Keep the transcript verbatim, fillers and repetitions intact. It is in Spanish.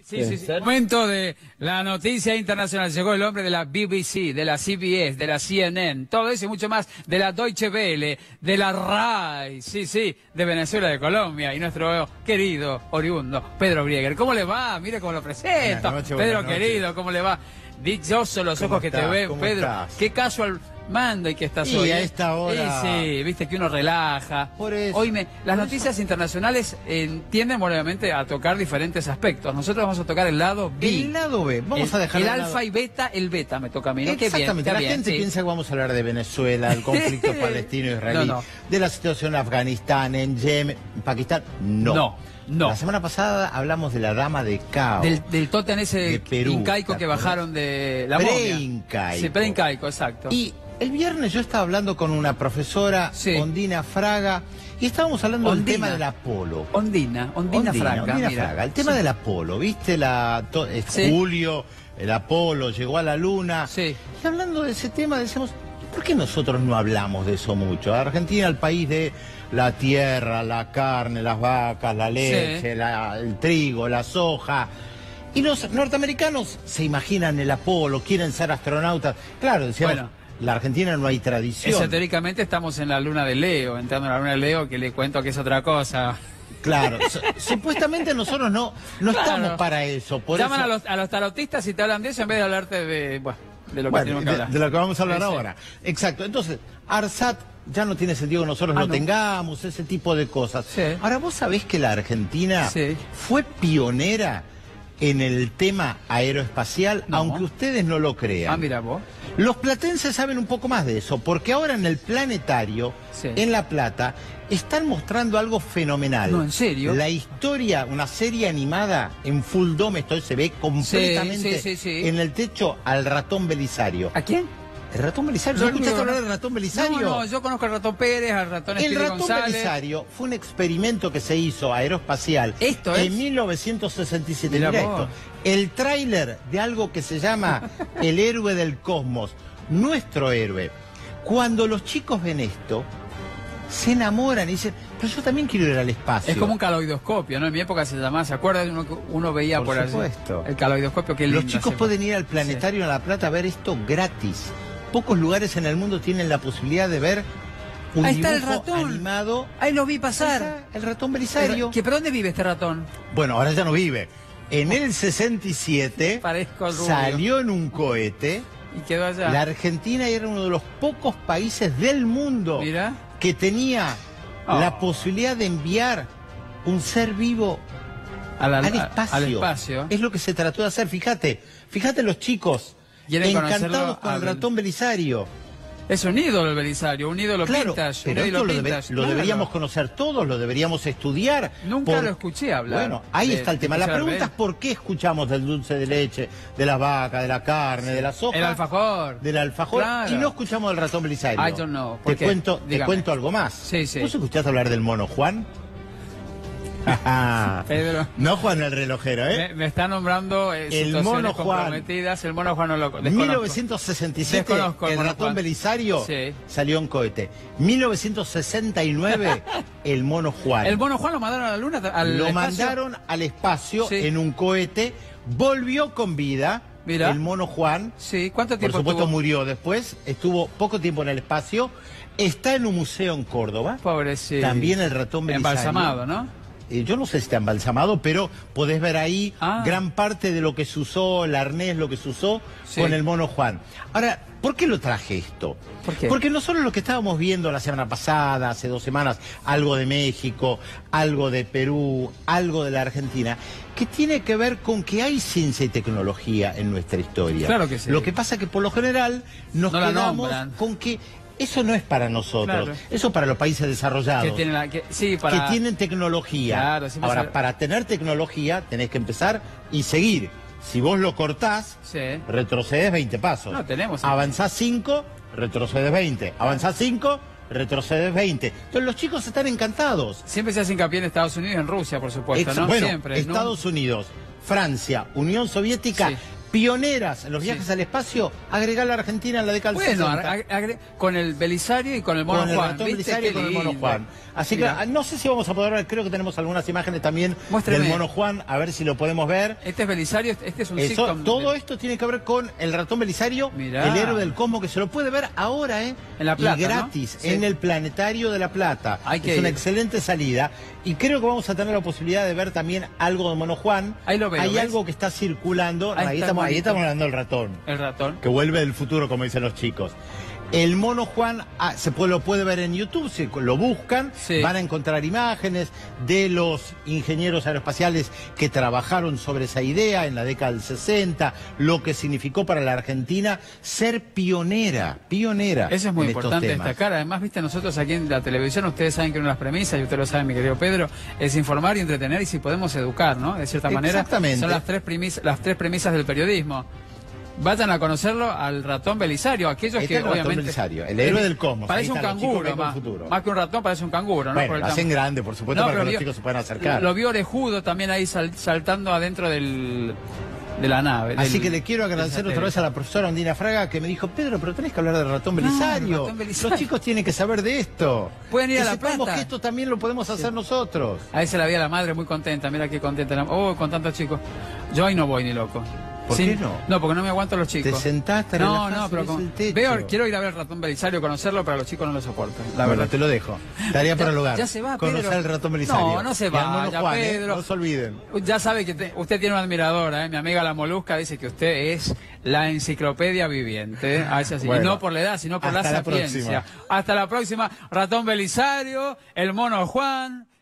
Sí, sí, sí. Momento de la noticia internacional. Llegó el hombre de la B B C, de la C B S, de la C N N, todo eso y mucho más, de la Deutsche Welle, de la R A I, sí, sí, de Venezuela, de Colombia, y nuestro querido oriundo, Pedro Brieger. ¿Cómo le va? Mire cómo lo presento. Noches, Pedro querido, ¿cómo le va? Dichoso los ojos que te ven, Pedro. Estás? Qué casual mando y que estás y hoy. Y a esta hora. Sí, sí, viste que uno relaja. Por eso. Hoy me, las por noticias eso. internacionales eh, tienden obviamente a tocar diferentes aspectos. Nosotros vamos a tocar el lado B. El lado B. Vamos el, a dejar el el alfa lado... y beta, el beta me toca a mí. ¿No? Exactamente. Qué bien, la bien, gente sí. piensa que vamos a hablar de Venezuela, del conflicto palestino-israelí, no, no. de la situación en Afganistán, en Yemen, en Pakistán. No. No. No. La semana pasada hablamos de la dama de Cao. Del, del tótem ese de Perú, incaico que bajaron de la momia. Pre-incaico. Sí, pre-incaico, exacto. Y el viernes yo estaba hablando con una profesora, sí. Ondina Fraga, y estábamos hablando Ondina. del tema del Apolo. Ondina, Ondina, Ondina Fraga. Ondina mira. Fraga. El tema sí. del Apolo, ¿viste? La, to, es sí. Julio, el Apolo, llegó a la Luna. Sí. Y hablando de ese tema decimos, ¿por qué nosotros no hablamos de eso mucho? Argentina, el país de la tierra, la carne, las vacas, la leche, sí. la, el trigo, la soja. Y los norteamericanos se imaginan el Apolo, quieren ser astronautas. Claro, decíamos, bueno, la Argentina no hay tradición. Esotéricamente estamos en la luna de Leo, entrando en la luna de Leo, que le cuento que es otra cosa. Claro, supuestamente nosotros no, no claro. estamos para eso. Por Llaman eso... A, los, a los tarotistas y te hablan de eso en vez de hablarte de, bueno, de lo que bueno, tenemos que de, hablar. De lo que vamos a hablar sí, ahora. Sí. Exacto. Entonces, ARSAT ya no tiene sentido que nosotros ah, lo no. tengamos, ese tipo de cosas. Sí. Ahora, ¿vos sabés que la Argentina sí. fue pionera en el tema aeroespacial, no. aunque ustedes no lo crean? Ah, mira vos. Los platenses saben un poco más de eso, porque ahora en el planetario, sí. en La Plata, están mostrando algo fenomenal. No, ¿en serio? La historia, una serie animada en full dome, esto se ve completamente sí, sí, sí, sí. en el techo al ratón Belisario. ¿A quién? ¿El ratón Belisario? ¿No escuchaste hablar del ratón Belisario? No, no, yo conozco al ratón Pérez, al ratón El ratón González. Belisario fue un experimento que se hizo aeroespacial ¿Esto es? en mil novecientos sesenta y siete. Mirá Mirá vos. esto. El tráiler de algo que se llama El héroe del cosmos, nuestro héroe. Cuando los chicos ven esto, se enamoran y dicen, pero yo también quiero ir al espacio. Es como un caloidoscopio, ¿no? En mi época se llamaba, ¿se acuerdan? Uno, uno veía por, por supuesto. Allí. El caloidoscopio, que Los chicos pueden ir al planetario sí. en La Plata a ver esto gratis. Pocos lugares en el mundo tienen la posibilidad de ver un Ahí dibujo está el ratón. animado. Ahí lo vi pasar. El ratón Belisario. ¿Pero dónde vive este ratón? Bueno, ahora ya no vive. En el sesenta y siete salió en un cohete. Y quedó allá. La Argentina era uno de los pocos países del mundo Mira. que tenía oh. la posibilidad de enviar un ser vivo a la, al, espacio. al espacio. Es lo que se trató de hacer. Fíjate, fíjate los chicos encantados con el ratón Belisario. Es un ídolo el Belisario, un ídolo claro, vintage. Pero un ídolo esto lo, debe, vintage. lo claro. deberíamos conocer todos, lo deberíamos estudiar. Nunca por... lo escuché hablar. Bueno, ahí de, está el tema. La pregunta de... es por qué escuchamos del dulce de leche, de las vacas, de la carne, sí. de la soja. El alfajor. Del alfajor. Claro. Y no escuchamos del ratón Belisario. I don't know. Te cuento, te cuento algo más. Sí, sí. ¿Vos escuchaste hablar del mono Juan? Pedro. No Juan el relojero, ¿eh? Me, me está nombrando eh, el mono Juan. comprometidas. El mono Juan no lo desconozco. mil novecientos sesenta y siete, desconozco el, el ratón Juan. Belisario sí. salió en cohete. mil novecientos sesenta y nueve, el mono Juan. ¿El mono Juan lo mandaron a la luna? Al lo espacio? mandaron al espacio sí. en un cohete, volvió con vida. Mira. El mono Juan. Sí, ¿cuánto tiempo Por supuesto tuvo? murió después, estuvo poco tiempo en el espacio. Está en un museo en Córdoba. Pobrecito. También el ratón Belisario. Embalsamado, ¿no? Eh, yo no sé si está embalsamado, pero podés ver ahí ah. gran parte de lo que se usó, el arnés, lo que se usó sí. con el mono Juan. Ahora, ¿por qué lo traje esto? ¿Por qué? Porque nosotros lo que estábamos viendo la semana pasada, hace dos semanas, algo de México, algo de Perú, algo de la Argentina, que tiene que ver con que hay ciencia y tecnología en nuestra historia. Claro que sí. Lo que pasa es que por lo general nos no quedamos con que eso no es para nosotros, claro. eso es para los países desarrollados, que tienen, la, que, sí, para... que tienen tecnología. Claro, sí, Ahora, ser... para tener tecnología tenés que empezar y seguir. Si vos lo cortás, sí. retrocedes veinte pasos. No, tenemos. Avanzás cinco, retrocedes veinte. Avanzás cinco, retrocedes veinte. Entonces los chicos están encantados. Siempre se hace hincapié en Estados Unidos y en Rusia, por supuesto, Ex ¿no? Bueno, Siempre, Estados ¿no? Unidos, Francia, Unión Soviética... Sí. pioneras en los viajes Sí. al espacio, agregar la Argentina en la década del Bueno, sesenta. ag- agre- con el Belisario y con el Mono Con el Juan. ratón ¿viste? Belisario y Qué con el Mono lindo. Juan. Así Mira. que no sé si vamos a poder ver, creo que tenemos algunas imágenes también Muéstreme. del Mono Juan, a ver si lo podemos ver. Este es Belisario, este es un Eso, sitcom. todo de- esto tiene que ver con el ratón Belisario, Mirá. el héroe del cosmos, que se lo puede ver ahora, ¿eh? En La Plata, y gratis, ¿no? Sí. en el Planetario de La Plata. Hay que es una ir. excelente salida. Y creo que vamos a tener la posibilidad de ver también algo de Mono Juan. Ahí lo veo, Hay ¿ves? algo que está circulando. Ahí Ahí, está estamos, ahí bonito. estamos hablando del ratón, El ratón. que vuelve del futuro, como dicen los chicos. El Mono Juan ah, se puede, lo puede ver en YouTube, si lo buscan, Sí. van a encontrar imágenes de los ingenieros aeroespaciales que trabajaron sobre esa idea en la década del sesenta, lo que significó para la Argentina ser pionera, pionera. Eso es muy en estos importante temas. destacar. Además, viste, nosotros aquí en la televisión, ustedes saben que una de las premisas, y usted lo sabe, mi querido Pedro, es informar y entretener y si podemos educar, ¿no? De cierta manera, Exactamente. son las tres, premis- las tres premisas del periodismo. Vayan a conocerlo al ratón Belisario, aquellos Ahí está que el ratón obviamente... Belisario, el héroe del cosmos. Parece Ahí un están los chicos que canguro, ven con más, el futuro. más que un ratón, parece un canguro, ¿no? Bueno, Por el lo hacen tamaño. grande, por supuesto, No, para pero que los vio- chicos se puedan acercar. Lo vio orejudo también ahí sal- saltando adentro del, de la nave. Así del- que le quiero agradecer del otra vez a la profesora Ondina Fraga que me dijo, Pedro, pero tenés que hablar del ratón Belisario. ratón Belisario. Los chicos tienen que saber de esto. Pueden ir que a La sepamos Plata. que esto también lo podemos hacer nosotros. Ahí se la vi a la madre muy contenta, mira qué contenta. la- Oh, con tantos chicos. Yo ahí no voy ni loco. ¿Por qué no? No, porque no me aguanto los chicos. Te sentaste, No, relajás no, y pero ves con- el techo. veo, quiero ir a ver el ratón Belisario, conocerlo, pero a los chicos no lo soportan. La Bueno, verdad. te lo dejo. Tarea para el lugar. ya se va, Conocer Pedro. el ratón Belisario. No, no se Y al va, mono ya, Juan, ¿eh? Pedro. No se olviden. Ya sabe que te- usted tiene una admiradora, ¿eh? Mi amiga la Molusca dice que usted es la enciclopedia viviente. ¿eh? Ah, es así. Bueno, y no por la edad, sino por la hasta la sapiencia. próxima. Hasta la próxima. Ratón Belisario, el Mono Juan.